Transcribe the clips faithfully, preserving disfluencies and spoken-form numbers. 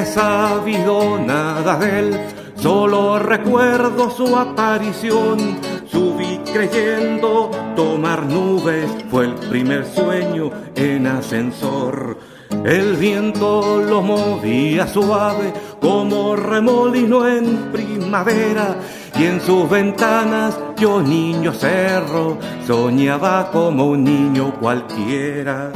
sabido nada de él, solo recuerdo su aparición. Subí creyendo tomar nubes, fue el primer sueño en ascensor. El viento lo movía suave como remolino en primavera, y en sus ventanas yo, niño cerro, soñaba como un niño cualquiera.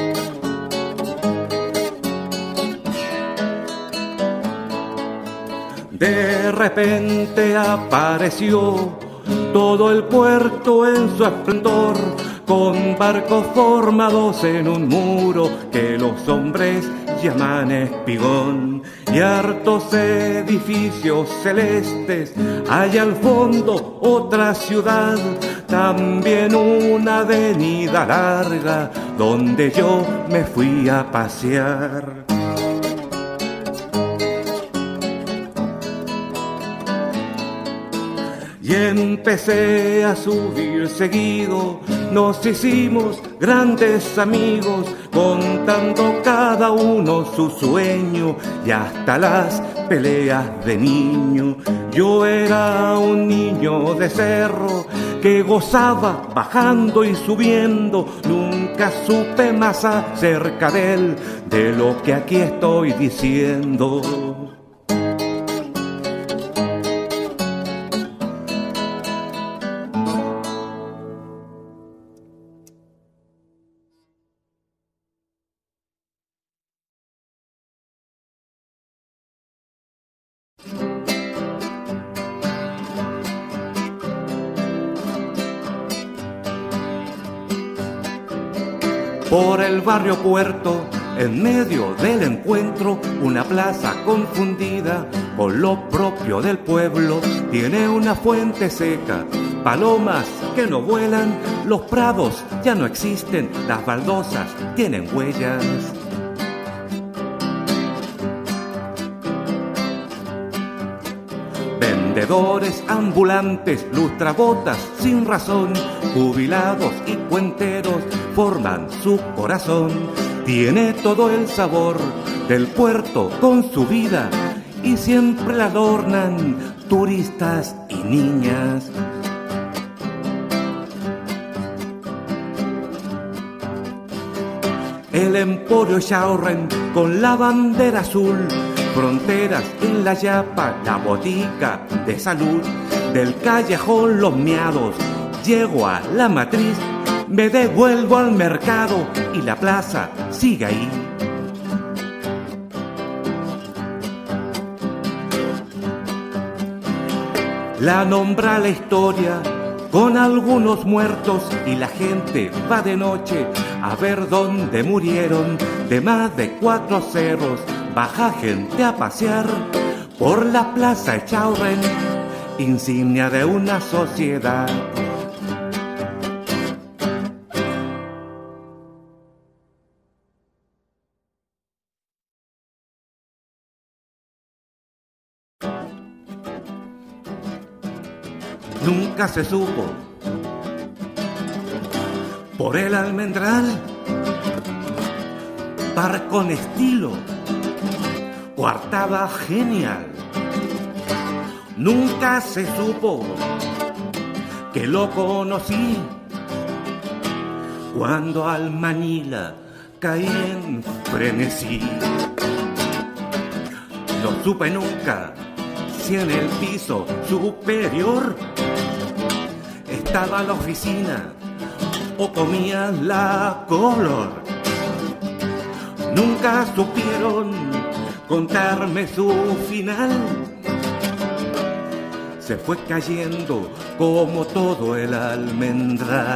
De repente apareció todo el puerto en su esplendor, con barcos formados en un muro que los hombres llaman espigón, y hartos edificios celestes. Hay al fondo otra ciudad, también una avenida larga donde yo me fui a pasear. Y empecé a subir seguido, nos hicimos grandes amigos, contando cada uno su sueño y hasta las peleas de niño. Yo era un niño de cerro que gozaba bajando y subiendo, nunca supe más acerca de él de lo que aquí estoy diciendo. Por el barrio Puerto, en medio del encuentro, una plaza confundida con lo propio del pueblo. Tiene una fuente seca, palomas que no vuelan, los prados ya no existen, las baldosas tienen huellas. Vendedores ambulantes, lustrabotas sin razón, jubilados y cuenteros forman su corazón. Tiene todo el sabor del puerto con su vida, y siempre la adornan turistas y niñas. El Emporio Chaurren con la bandera azul, fronteras en la Yapa, la botica de salud. Del callejón Los Miados llego a la matriz, me devuelvo al mercado y la plaza sigue ahí. La nombra la historia con algunos muertos, y la gente va de noche a ver dónde murieron. De más de cuatro cerros baja gente a pasear por la plaza Echaurren, insignia de una sociedad. Nunca se supo por el almendral, bar con estilo, coartada genial. Nunca se supo que lo conocí cuando al Manila caí en frenesí. No supe nunca si en el piso superior estaba la oficina o comía la color. Nunca supieron contarme su final. Se fue cayendo como todo el almendral.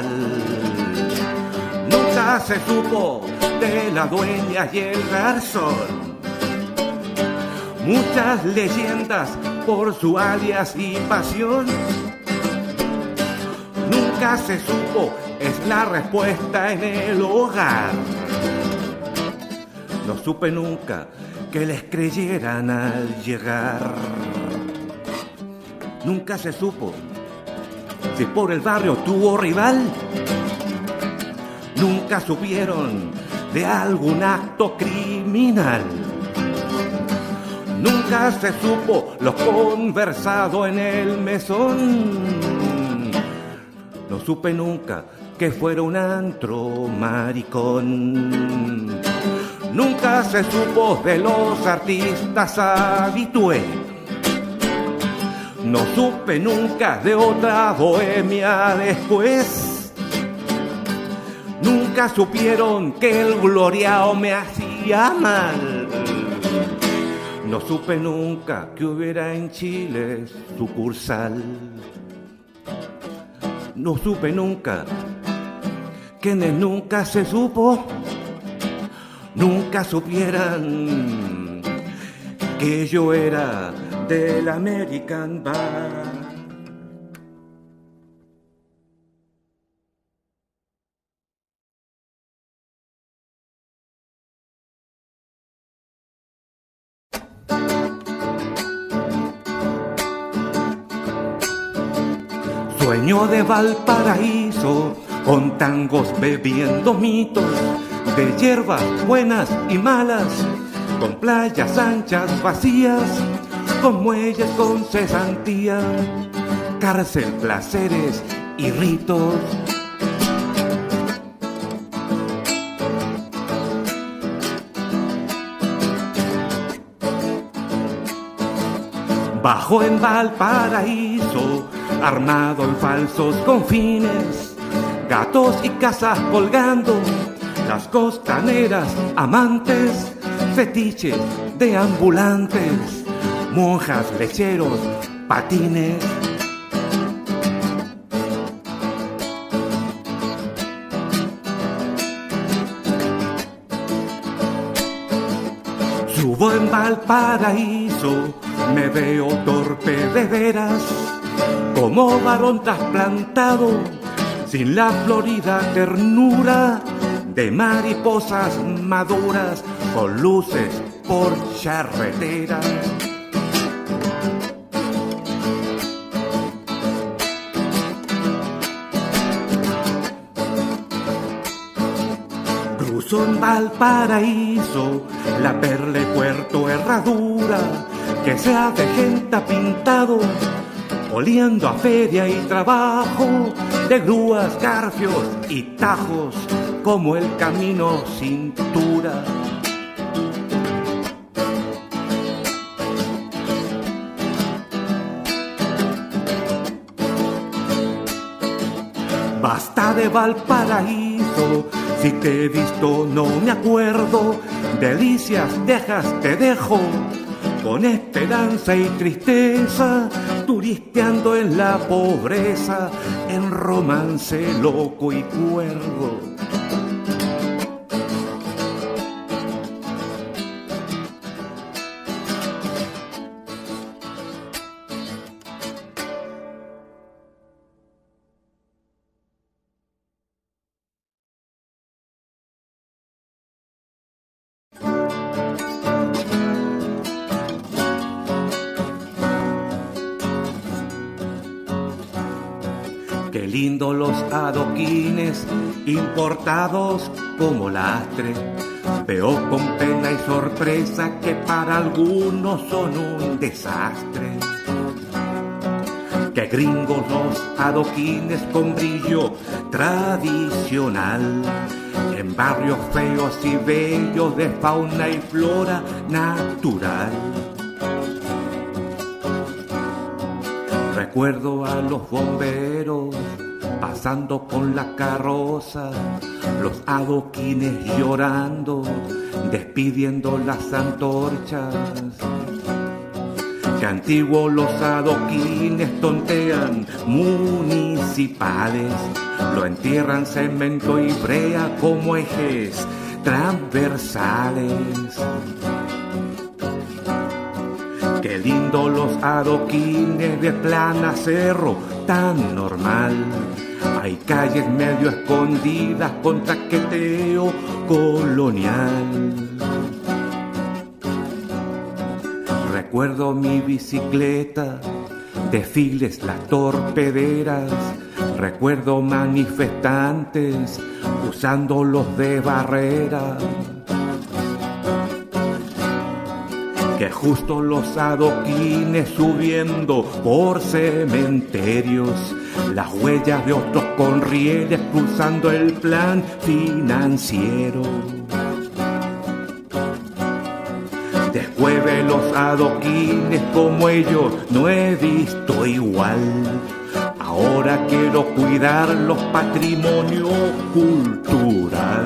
Nunca se supo de la dueña y el garzón. Muchas leyendas por su alias y pasión. Nunca se supo, es la respuesta en el hogar. No supe nunca que les creyeran al llegar. Nunca se supo si por el barrio tuvo rival. Nunca supieron de algún acto criminal. Nunca se supo lo conversado en el mesón. No supe nunca que fuera un antro maricón. Nunca se supo de los artistas habitué. No supe nunca de otra bohemia después. Nunca supieron que el gloriao me hacía mal. No supe nunca que hubiera en Chile sucursal. No supe nunca que nunca se supo. Nunca supieran que yo era del American Bar. Sueño de Valparaíso, con tangos bebiendo mitos, de hierbas buenas y malas, con playas anchas vacías, con muelles con cesantía, cárcel, placeres y ritos. Bajo en Valparaíso, armado en falsos confines, gatos y casas colgando, las costaneras amantes, fetiches de ambulantes, monjas, lecheros, patines. Subo en Valparaíso, me veo torpe de veras, como varón trasplantado, sin la florida ternura de mariposas maduras, con luces por charretera. Cruzo en Valparaíso, la Perla y Puerto Herradura, que sea de gente pintado, oliendo a feria y trabajo, de grúas, garfios y tajos, como el camino cintura. Basta de Valparaíso, si te he visto no me acuerdo, delicias dejas te dejo, con esperanza y tristeza, turisteando en la pobreza, en romance loco y cuerdo. Qué lindo los adoquines importados como lastre. Veo con pena y sorpresa que para algunos son un desastre. Qué gringos los adoquines con brillo tradicional, en barrios feos y bellos de fauna y flora natural. Recuerdo a los bomberos pasando con la carroza, los adoquines llorando, despidiendo las antorchas. Que antiguos los adoquines tontean municipales, lo entierran cemento y brea como ejes transversales. Qué lindo los adoquines de Plana Cerro, tan normal. Hay calles medio escondidas con traqueteo colonial. Recuerdo mi bicicleta, desfiles, las torpederas. Recuerdo manifestantes usando los de barrera. que justo los adoquines subiendo por cementerios, las huellas de otros con rieles cruzando el plan financiero. Después de los adoquines como ellos no he visto igual. Ahora quiero cuidar los patrimonios cultural.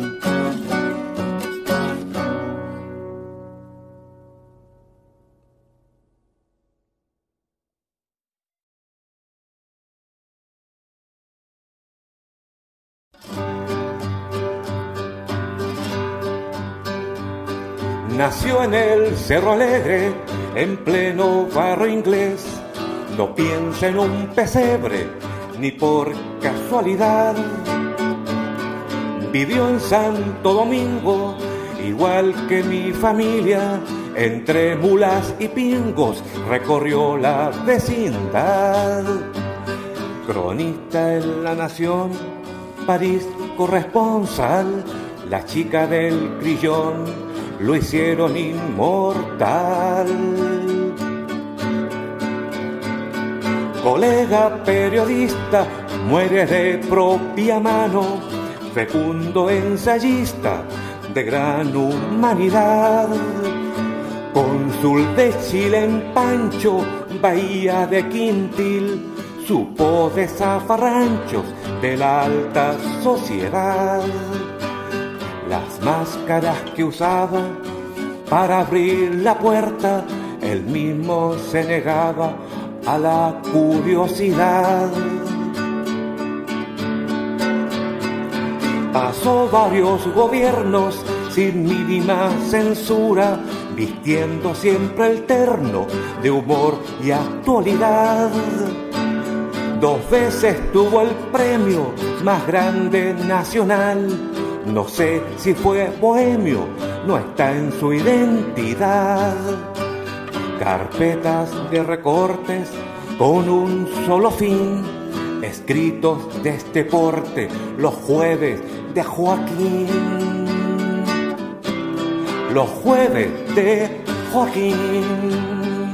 Nació en el Cerro Alegre, en pleno barrio inglés. No piensa en un pesebre, ni por casualidad. Vivió en Santo Domingo, igual que mi familia. Entre mulas y pingos recorrió la vecindad. Cronista en La Nación, París corresponsal. La chica del Crillón lo hicieron inmortal. Colega periodista, muere de propia mano, fecundo ensayista de gran humanidad. Cónsul de Chile en Pancho, Bahía de Quintil, supo de zafarranchos de la alta sociedad. Las máscaras que usaba para abrir la puerta, él mismo se negaba a la curiosidad. Pasó varios gobiernos sin mínima censura, vistiendo siempre el terno de humor y actualidad. Dos veces tuvo el premio más grande nacional. No sé si fue bohemio, no está en su identidad. Carpetas de recortes con un solo fin, escritos de este porte, los jueves de Joaquín. Los jueves de Joaquín.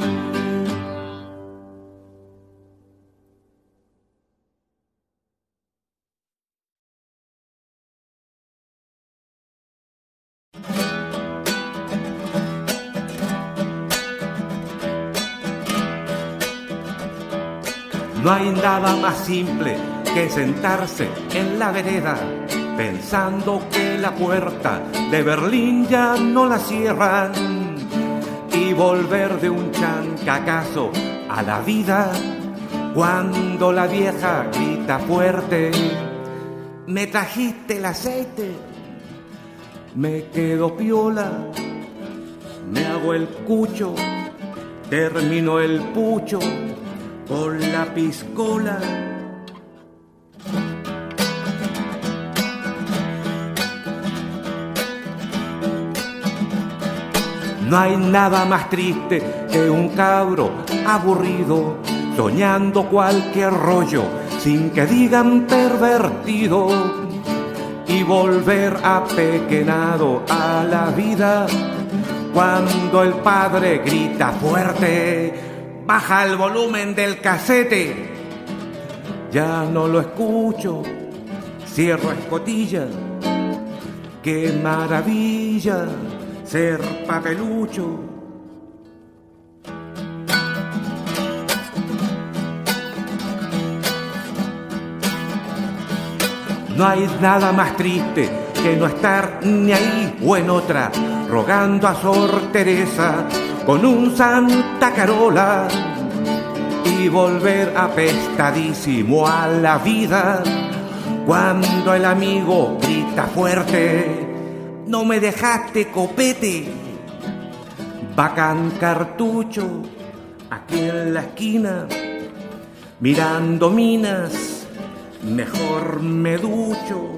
No hay nada más simple que sentarse en la vereda pensando que la puerta de Berlín ya no la cierran y volver de un chancacazo a la vida cuando la vieja grita fuerte: ¿me trajiste el aceite? Me quedo piola, me hago el cucho, termino el pucho con la piscola. No hay nada más triste que un cabro aburrido soñando cualquier rollo sin que digan pervertido y volver apequenado a la vida cuando el padre grita fuerte: baja el volumen del casete. Ya no lo escucho, cierro escotilla. Qué maravilla ser papelucho. No hay nada más triste que no estar ni ahí o en otra, rogando a Sor Teresa con un Santa Carola y volver apestadísimo a la vida cuando el amigo grita fuerte: no me dejaste copete. Bacán cartucho aquí en la esquina mirando minas, mejor me ducho.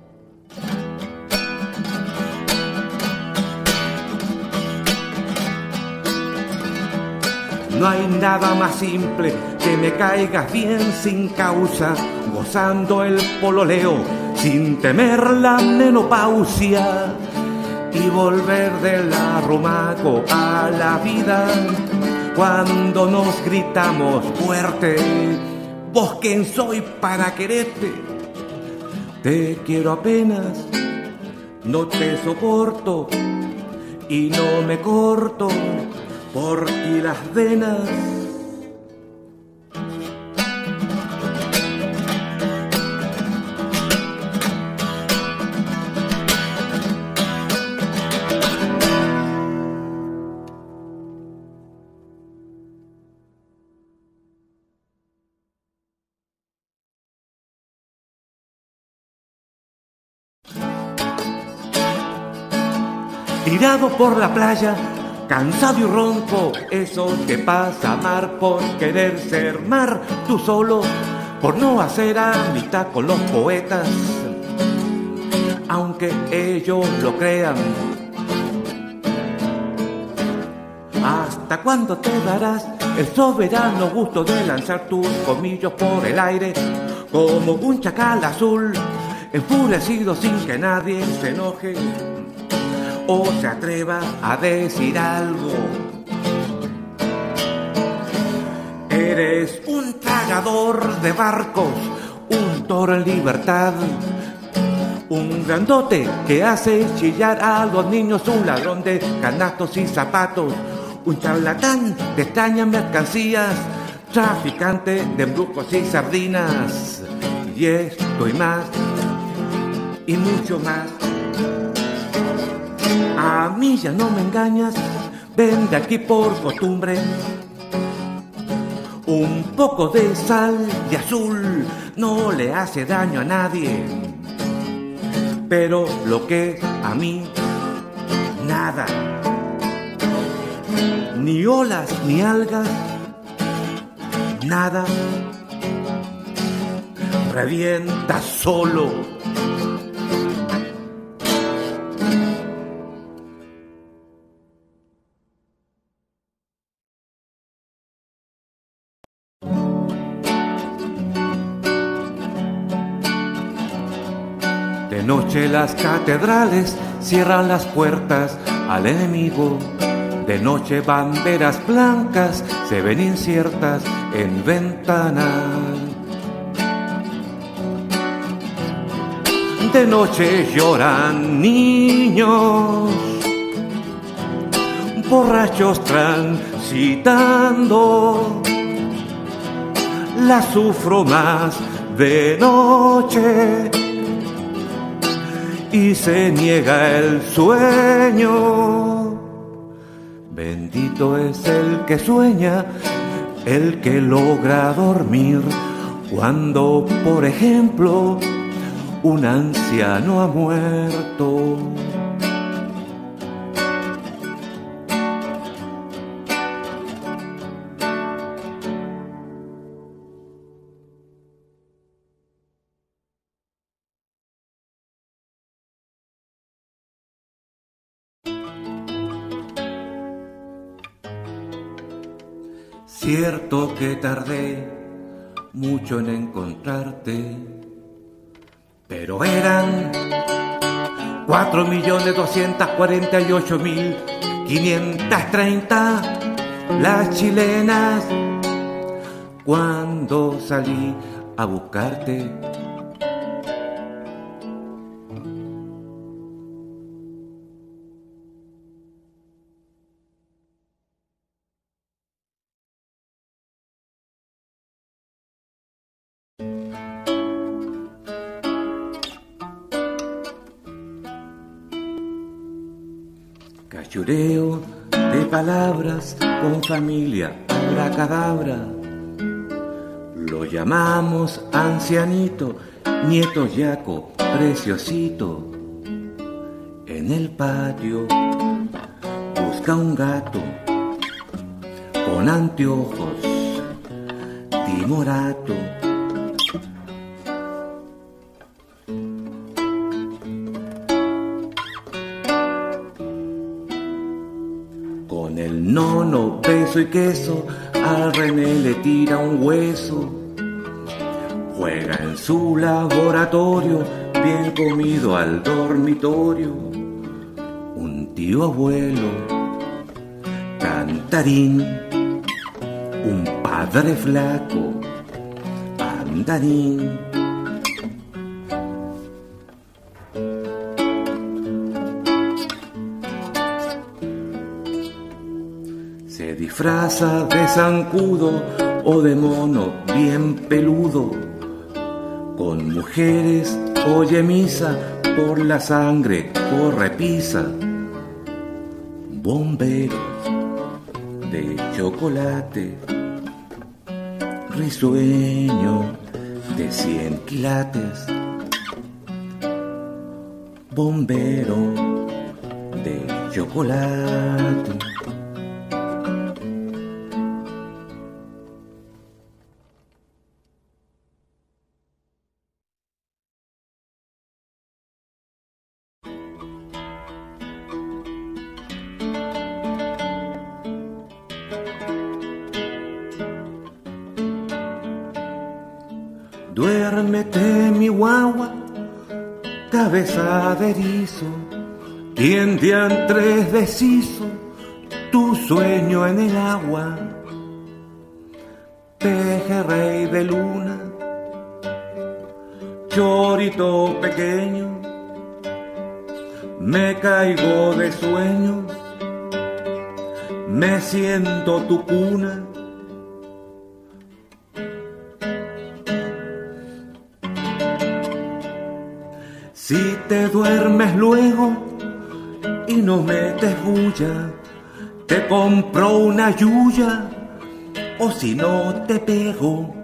No hay nada más simple que me caigas bien sin causa, gozando el pololeo sin temer la menopausia y volver del arrumaco a la vida. Cuando nos gritamos fuerte, vos quién soy para quererte. Te quiero apenas, no te soporto y no me corto por ti las venas. Tirado por la playa, cansado y ronco, eso que pasa mar por querer ser mar, tú solo, por no hacer amistad con los poetas, aunque ellos lo crean. ¿Hasta cuándo te darás el soberano gusto de lanzar tus colmillos por el aire como un chacal azul, enfurecido sin que nadie se enoje o se atreva a decir algo? Eres un tragador de barcos, un toro en libertad, un grandote que hace chillar a los niños, un ladrón de canastos y zapatos, un charlatán de extrañas mercancías, traficante de embrujos y sardinas, y esto y más, y mucho más. A mí ya no me engañas, ven de aquí por costumbre. Un poco de sal y azul no le hace daño a nadie, pero lo que a mí, nada. Ni olas ni algas, nada. Revienta solo. De noche las catedrales cierran las puertas al enemigo. De noche banderas blancas se ven inciertas en ventanas. De noche lloran niños, borrachos transitando. La sufro más de noche y se niega el sueño. Bendito es el que sueña, el que logra dormir, cuando, por ejemplo, un anciano ha muerto. Cierto que tardé mucho en encontrarte, pero eran cuatro millones doscientos cuarenta y ocho mil quinientos treinta las chilenas cuando salí a buscarte. Cachureo de palabras con familia abracadabra. Lo llamamos ancianito, nieto yaco, preciosito. En el patio busca un gato con anteojos timorato. Con el nono, beso y queso, al René le tira un hueso. Juega en su laboratorio, bien comido al dormitorio. Un tío abuelo, cantarín, un padre flaco, andarín. Se disfraza de zancudo o de mono bien peludo, con mujeres oye misa, por la sangre corre pisa. Bomberos de chocolate, risueño de cien quilates. Bombero de chocolate. Duérmete, mi guagua, cabeza de erizo, quien diantres deshizo tu sueño en el agua. Pejerrey de luna, chorito pequeño, me caigo de sueño, me siento tu cuna. Si te duermes luego y no metes bulla, te compro una yuya, o si no te pego.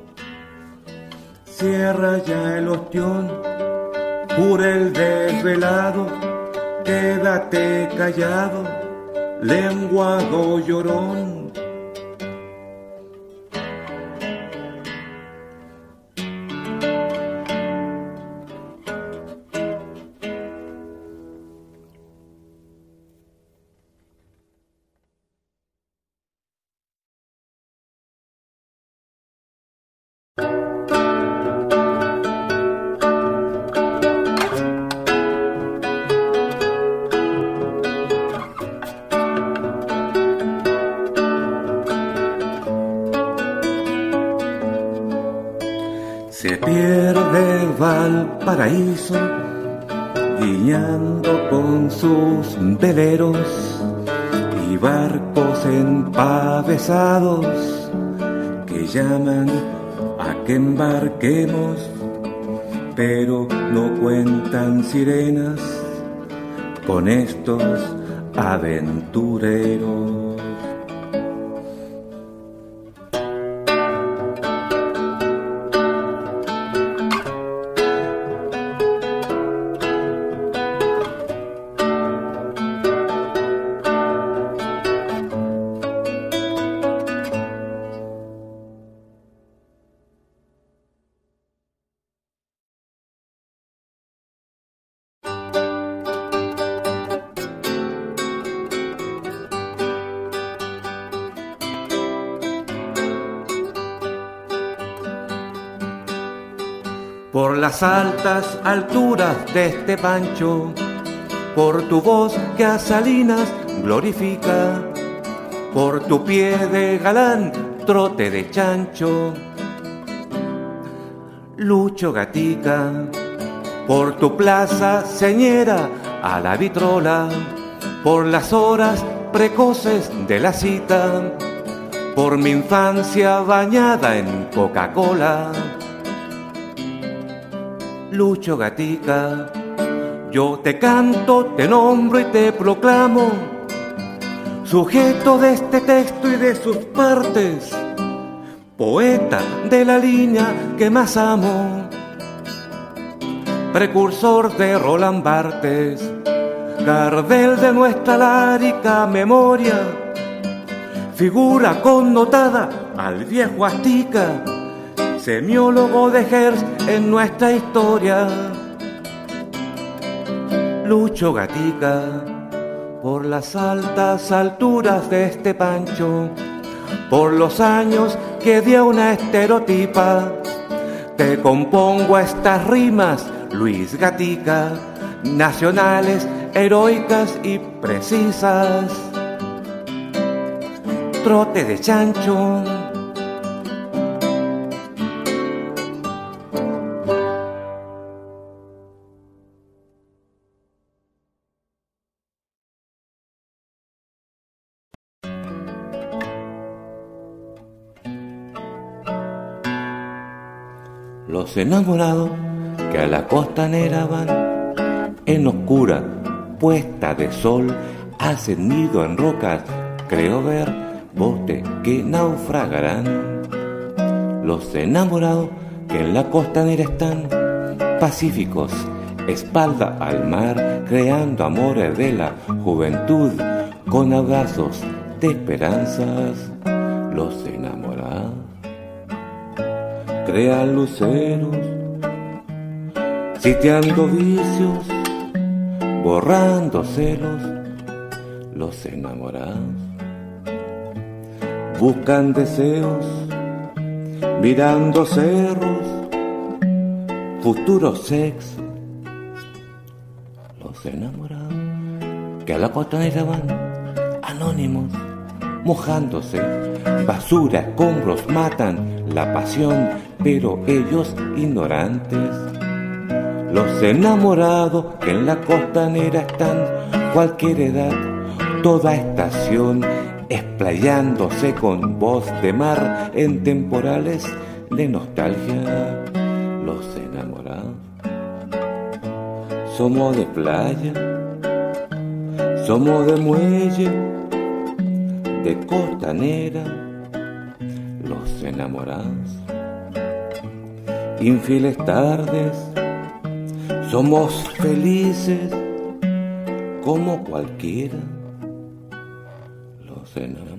Cierra ya el ostión, cura el desvelado, quédate callado, lenguado llorón. Se pierde Valparaíso, guiñando con sus veleros y barcos empavesados que llaman a que embarquemos, pero no cuentan sirenas con estos aventureros. Por las altas alturas de este Pancho, por tu voz que a Salinas glorifica, por tu pie de galán, trote de chancho, Lucho Gatica, por tu plaza señera a la vitrola, por las horas precoces de la cita, por mi infancia bañada en Coca-Cola. Lucho Gatica, yo te canto, te nombro y te proclamo sujeto de este texto y de sus partes, poeta de la línea que más amo, precursor de Roland Barthes, Gardel de nuestra lárica memoria, figura connotada al viejo Astica, semiólogo de Hertz en nuestra historia. Lucho Gatica, por las altas alturas de este Pancho, por los años que di a una estereotipa, te compongo estas rimas, Luis Gatica, nacionales, heroicas y precisas. Trote de chancho. Los enamorados que a la costanera van, en oscura puesta de sol, hacen nido en rocas, creo ver botes que naufragarán. Los enamorados que en la costanera están, pacíficos, espalda al mar, creando amores de la juventud, con abrazos de esperanzas. Los enamorados crean luceros, sitiando vicios, borrando celos. Los enamorados buscan deseos, mirando cerros, futuro sexo. Los enamorados que a la costanera van, anónimos, mojándose, basura, escombros matan la pasión, pero ellos ignorantes. Los enamorados que en la costanera están, cualquier edad, toda estación, explayándose con voz de mar en temporales de nostalgia. Los enamorados somos de playa, somos de muelle, de costanera. Los enamorados, infieles tardes, somos felices como cualquiera. Los enamorados.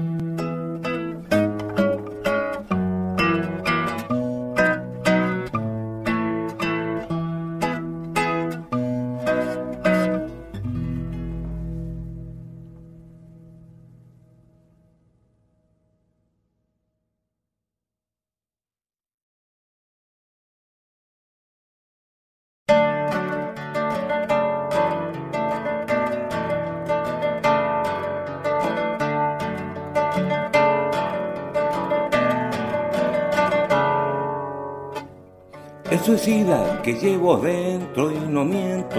El suicida que llevo dentro y no miento,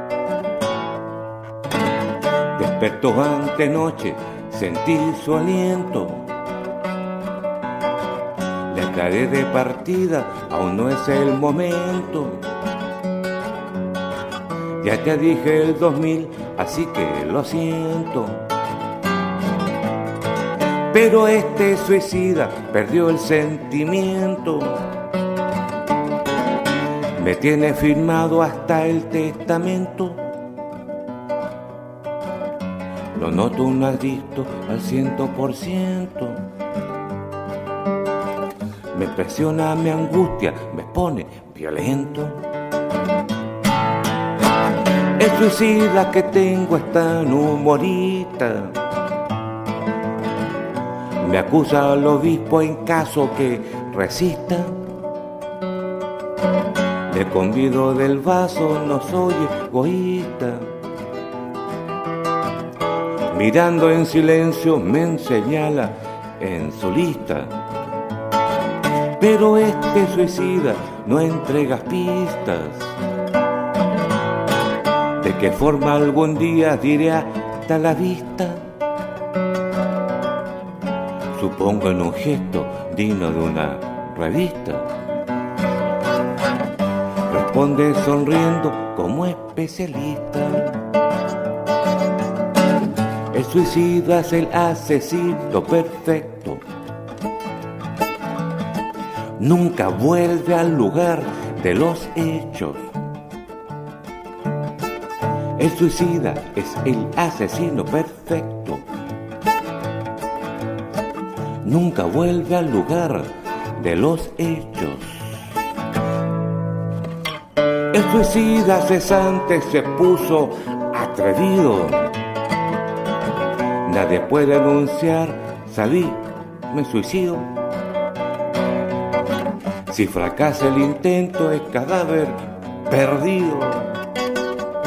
despertó ante noche, sentí su aliento. Le aclaré de partida, aún no es el momento. Ya te dije el dos mil, así que lo siento. Pero este suicida perdió el sentimiento. Me tiene firmado hasta el testamento. Lo noto un adicto al ciento por ciento. Me presiona, me angustia, me pone violento. El suicida que tengo es tan humorista. Me acusa al obispo en caso que resista. Le convido del vaso, no soy egoísta. Mirando en silencio me señala en su lista. Pero este suicida no entrega pistas. De qué forma algún día diré hasta la vista. Supongo en un gesto digno de una revista. Responde sonriendo como especialista. El suicida es el asesino perfecto. Nunca vuelve al lugar de los hechos. El suicida es el asesino perfecto. Nunca vuelve al lugar de los hechos. El suicida cesante se puso atrevido. Nadie puede anunciar, salí, me suicido. Si fracasa el intento es cadáver perdido.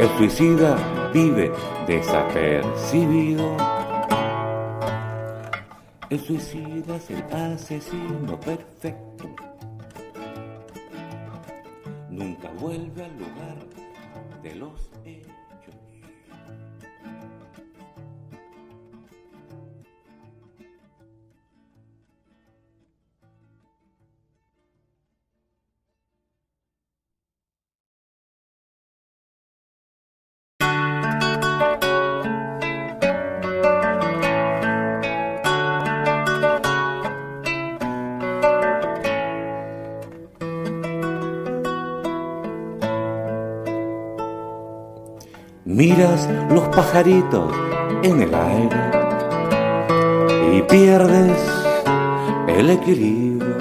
El suicida vive desapercibido. El suicida es el asesino perfecto. Nunca vuelve al lugar de los hechos. Miras los pajaritos en el aire y pierdes el equilibrio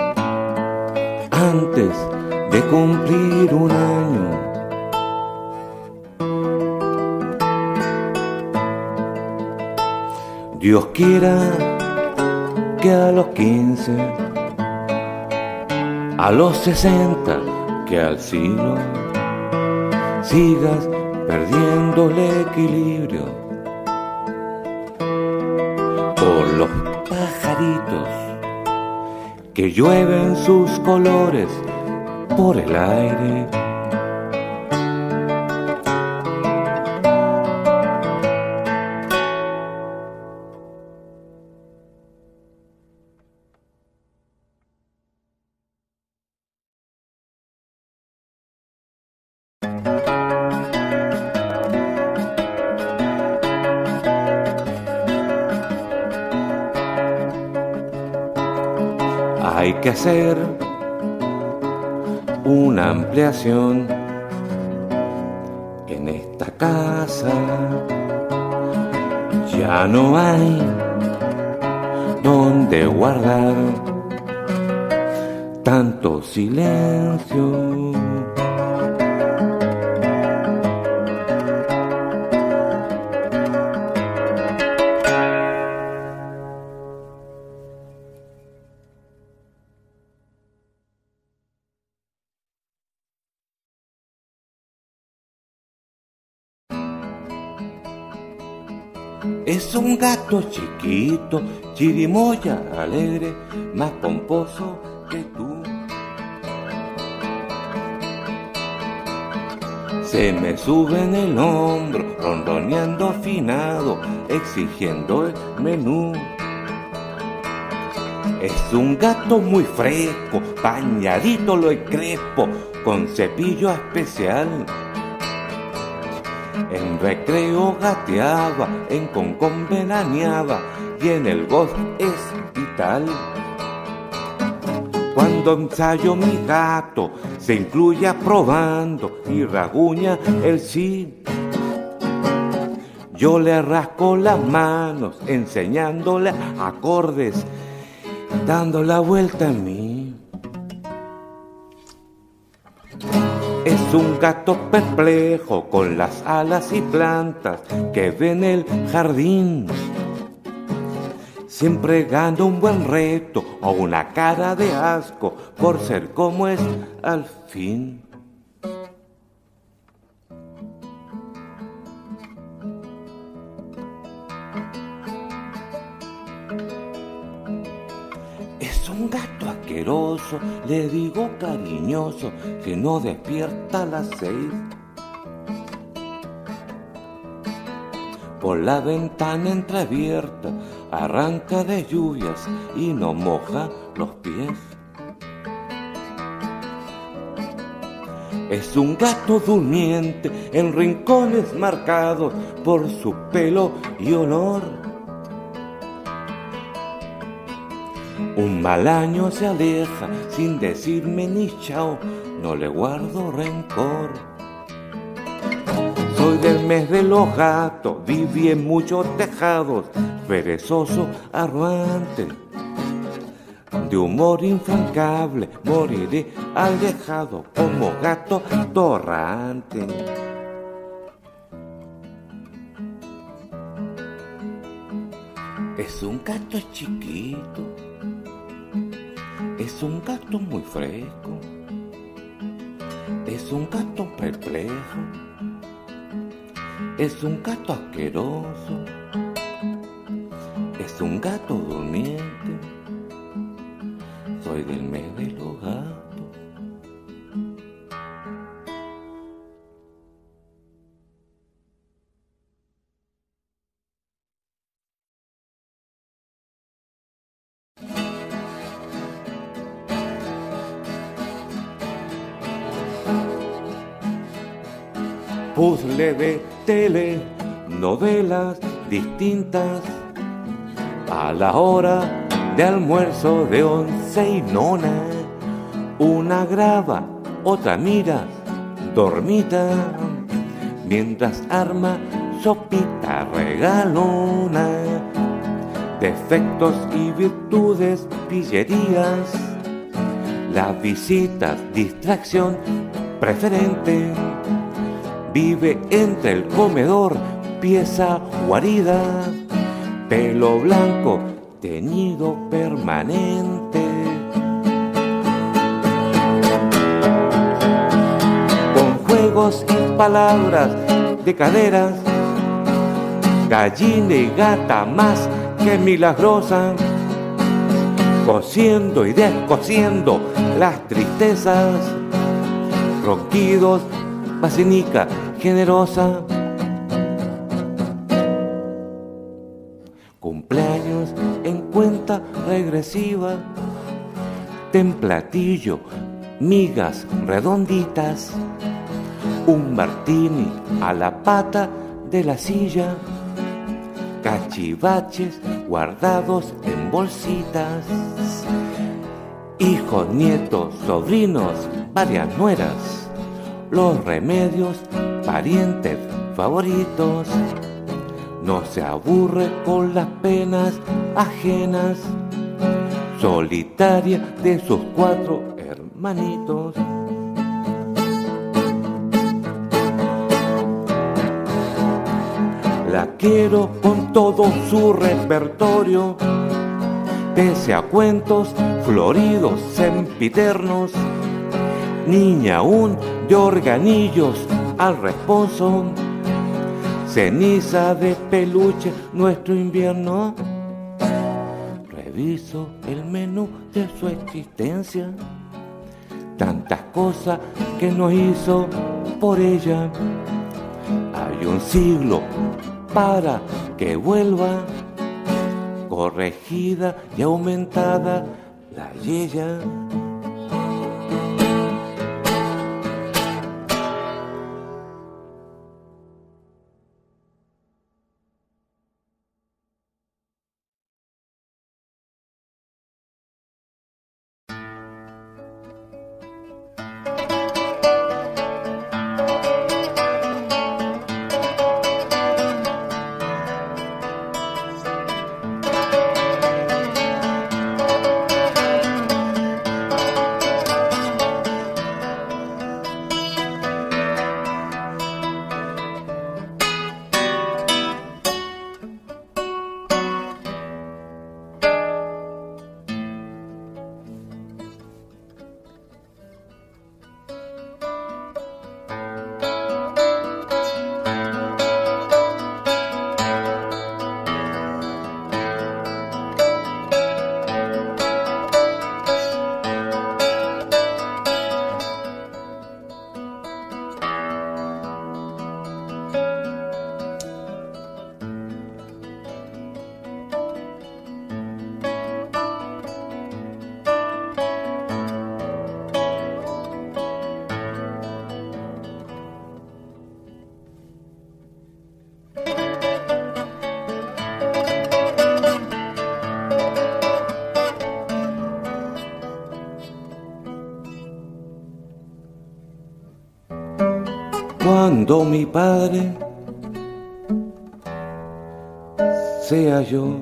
antes de cumplir un año. Dios quiera que a los quince, a los sesenta, que al siglo sigas perdiendo el equilibrio por los pajaritos que llueven sus colores por el aire. Hay que hacer una ampliación en esta casa. Ya no hay donde guardar tanto silencio. Es un gato chiquito, chirimoya alegre, más pomposo que tú. Se me sube en el hombro, ronroneando afinado, exigiendo el menú. Es un gato muy fresco, bañadito lo crespo, con cepillo especial. En recreo gateaba, en concón veraneaba y en el golf es vital. Cuando ensayo mi gato se incluye aprobando y raguña el sí. Yo le rasco las manos enseñándole acordes, dando la vuelta en mí. Es un gato perplejo con las alas y plantas que ve en el jardín. Siempre gana un buen reto o una cara de asco por ser como es al fin. Es un gato asqueroso, le digo cariñoso, que no despierta a las seis. Por la ventana entreabierta arranca de lluvias y no moja los pies. Es un gato durmiente en rincones marcados por su pelo y olor. Un mal año se aleja sin decirme ni chao, no le guardo rencor. Soy del mes de los gatos, viví en muchos tejados, perezoso, arrogante. De humor infrancable, moriré alejado como gato torrante. Es un gato chiquito, es un gato muy fresco, es un gato perplejo, Es un gato asqueroso, es un gato durmiente, soy del mes de los gatos. Puzzle de telenovelas distintas a la hora de almuerzo de once y nona. Una graba, otra mira, dormita, mientras arma sopita regalona. Defectos y virtudes, pillerías, las visitas, distracción preferente. Vive entre el comedor, pieza guarida, pelo blanco, teñido permanente. Con juegos y palabras de caderas, gallina y gata más que milagrosa, cosiendo y descosiendo las tristezas, ronquidos, vacinica generosa. Cumpleaños en cuenta regresiva, templatillo, migas redonditas, un martini a la pata de la silla, cachivaches guardados en bolsitas, hijos, nietos, sobrinos, varias nueras, los remedios, parientes favoritos. No se aburre con las penas ajenas, solitaria de sus cuatro hermanitos. La quiero con todo su repertorio, pese a cuentos floridos, sempiternos. Niña aún de organillos al responso, ceniza de peluche nuestro invierno. Reviso el menú de su existencia, tantas cosas que no hizo por ella. Hay un siglo para que vuelva, corregida y aumentada la yeya. Cuando mi padre sea yo,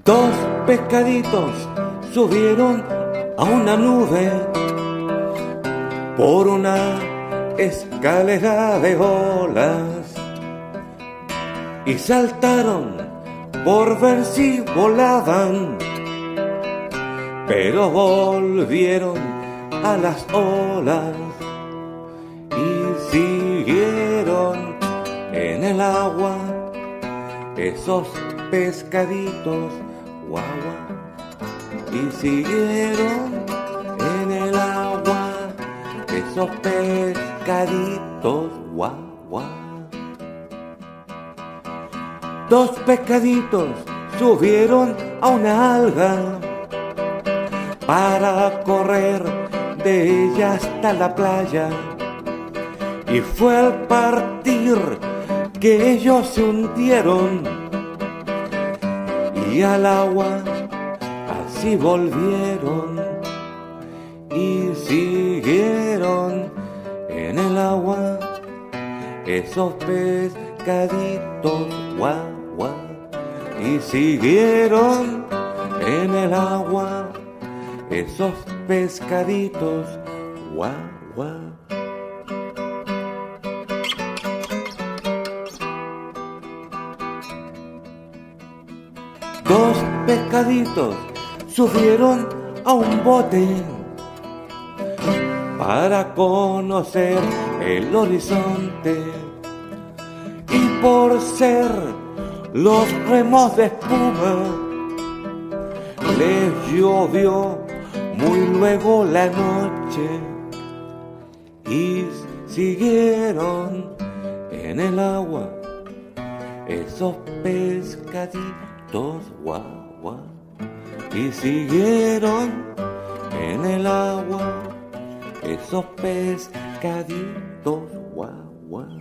Dos pescaditos subieron a una nube por una escalera de olas y saltaron por ver si volaban, pero volvieron a las olas y siguieron en el agua esos pescaditos, guau, guau, y siguieron en el agua esos pescaditos, guau, guau. Dos pescaditos subieron a una alga para correr de ella hasta la playa, y fue al partir que ellos se hundieron y al agua así volvieron y siguieron en el agua esos pescaditos, guau, guau, y siguieron en el agua esos pescaditos, guau, guau. Dos pescaditos subieron a un bote para conocer el horizonte, y por ser los remos de espuma les llovió muy luego la noche y siguieron en el agua esos pescaditos, guau, guau, y siguieron en el agua esos pescaditos, guau, guau.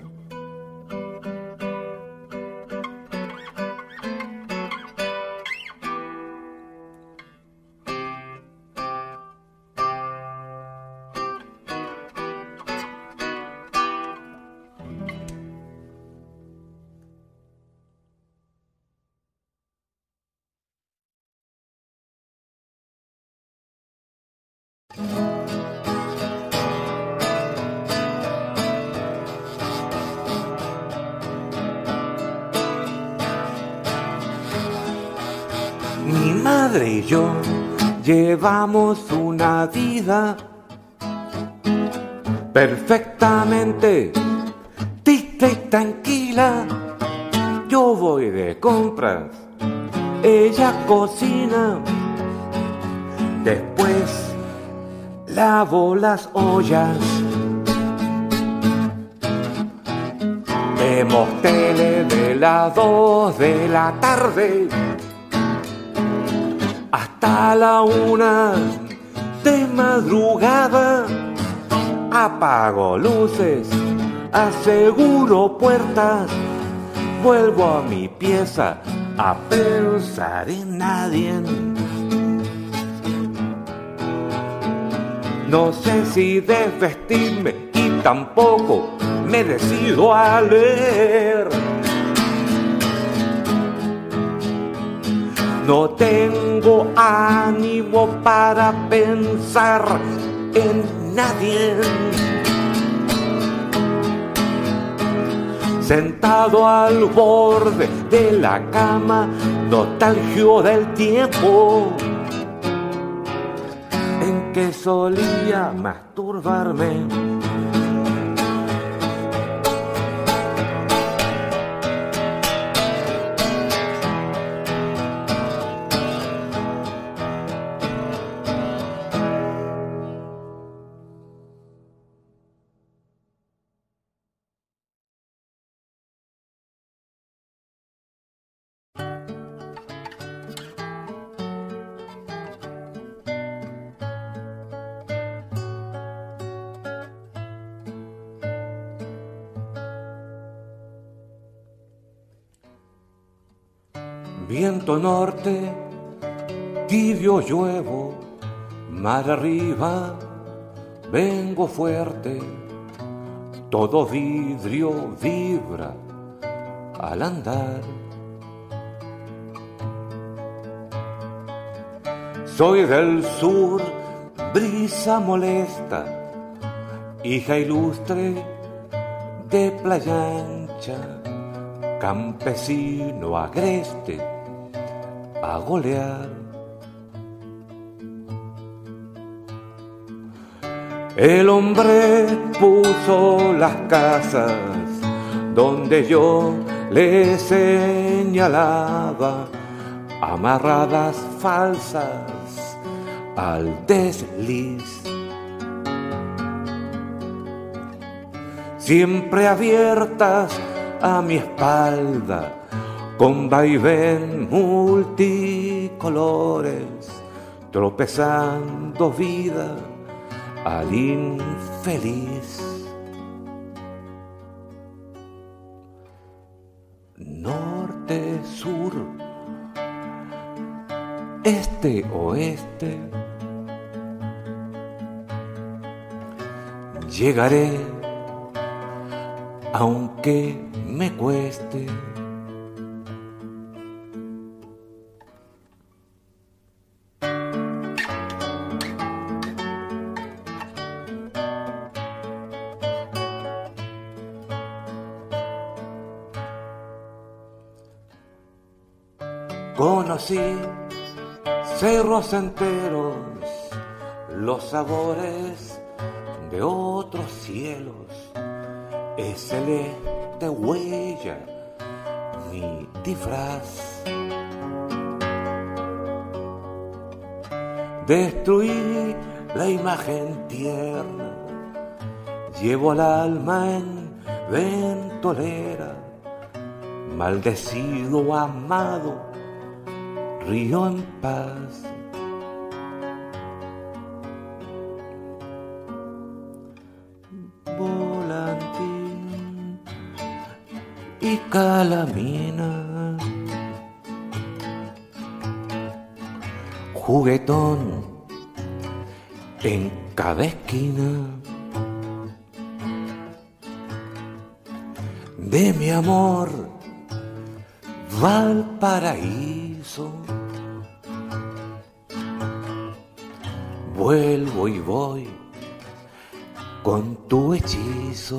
Mi madre y yo llevamos una vida perfectamente triste y tranquila. Yo voy de compras, ella cocina, después lavo las ollas, vemos tele de las dos de la tarde hasta la una de madrugada. Apago luces, aseguro puertas, vuelvo a mi pieza a pensar en nadie. No sé si desvestirme y tampoco me decido a leer. No tengo ánimo para pensar en nadie. Sentado al borde de la cama, nostalgio del tiempo en que solía masturbarme. Viento norte, tibio lluevo, mar arriba, vengo fuerte, todo vidrio vibra al andar. Soy del sur, brisa molesta, hija ilustre de playa ancha, campesino agreste a golear. El hombre puso las casas donde yo le señalaba, amarradas falsas al desliz, siempre abiertas a mi espalda, con vaivén multicolores, tropezando vida al infeliz. Norte, sur, este, oeste, llegaré aunque me cueste. Conocí cerros enteros, los sabores de otros cielos, es celeste huella, mi disfraz. Destruí la imagen tierna, llevo al alma en ventolera, maldecido, amado, río en paz. Volantín y calamina, juguetón en cada esquina de mi amor, Valparaíso. Vuelvo y voy con tu hechizo.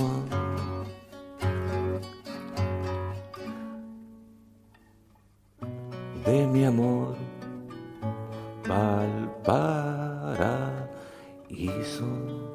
De mi amor, Valparaíso.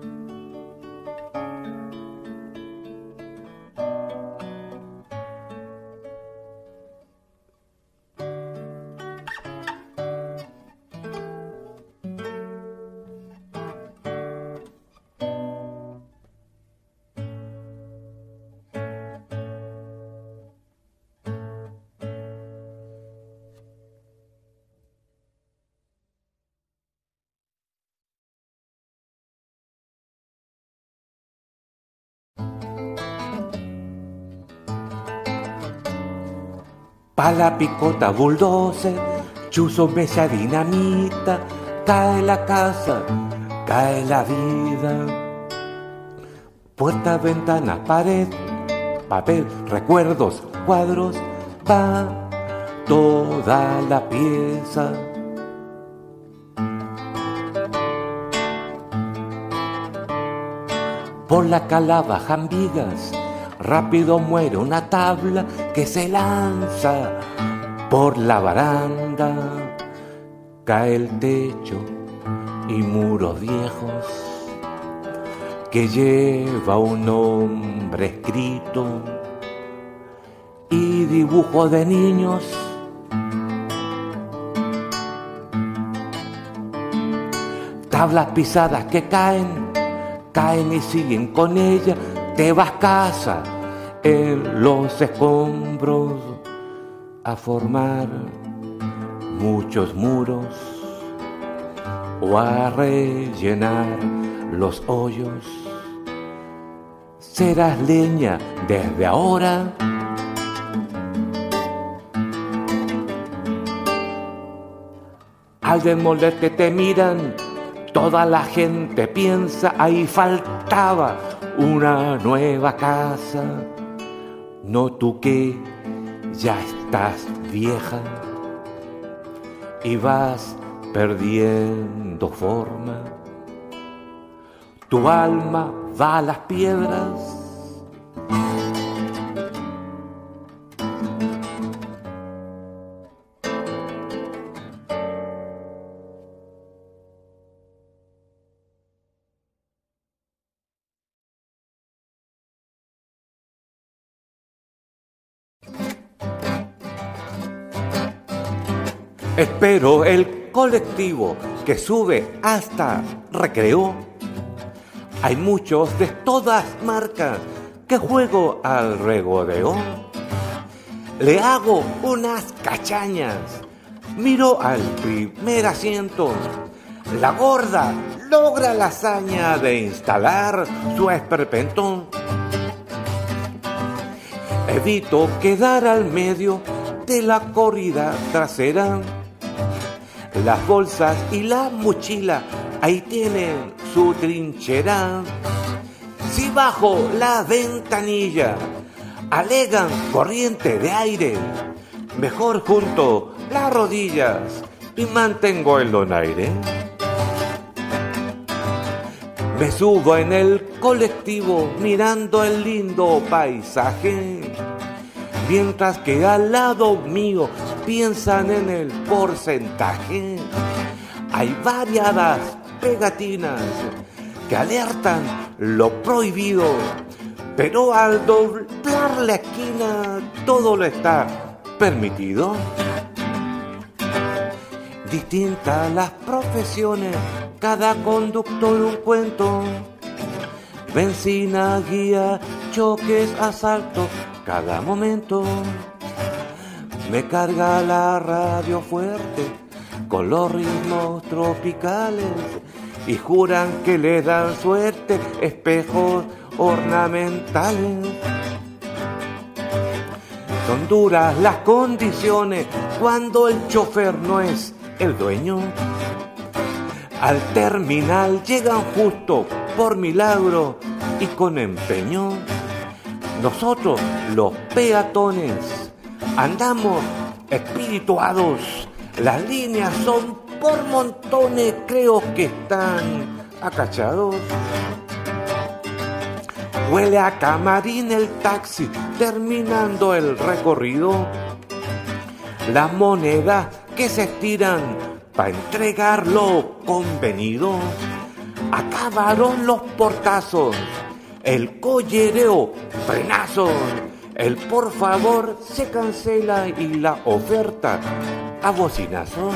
Pa' la picota bulldozer, chuzo, mesa, dinamita, cae la casa, cae la vida. Puerta, ventana, pared, papel, recuerdos, cuadros, va toda la pieza. Por la cala bajan vigas, rápido muere una tabla que se lanza por la baranda. Cae el techo y muros viejos que lleva un nombre escrito y dibujos de niños. Tablas pisadas que caen, caen y siguen con ella. Te vas casa en los escombros a formar muchos muros o a rellenar los hoyos. Serás leña desde ahora. Al desmolderte te miran, toda la gente piensa, ahí faltaba una nueva casa. No tú que ya estás vieja y vas perdiendo forma. Tu alma va a las piedras. Espero el colectivo que sube hasta Recreo. Hay muchos de todas marcas que juego al regodeo. Le hago unas cachañas, miro al primer asiento. La gorda logra la hazaña de instalar su esperpento. Evito quedar al medio de la corrida trasera. Las bolsas y la mochila ahí tienen su trinchera. Si bajo la ventanilla alegan corriente de aire, mejor junto las rodillas y mantengo el donaire. Me subo en el colectivo mirando el lindo paisaje, mientras que al lado mío piensan en el porcentaje. Hay variadas pegatinas que alertan lo prohibido, pero al doblar la esquina todo lo está permitido. Distintas las profesiones, cada conductor un cuento. Benzina, guía, choques, asalto, cada momento. Me carga la radio fuerte con los ritmos tropicales y juran que le dan suerte espejos ornamentales. Son duras las condiciones cuando el chofer no es el dueño. Al terminal llegan justo por milagro y con empeño. Nosotros, los peatones, andamos espirituados. Las líneas son por montones, creo que están acachados. Huele a camarín el taxi, terminando el recorrido. Las monedas que se estiran para entregar lo convenido. Acabaron los portazos, el collereo, frenazos. El por favor se cancela y la oferta a bocinazos.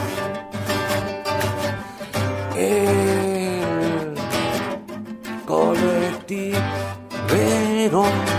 El colectivero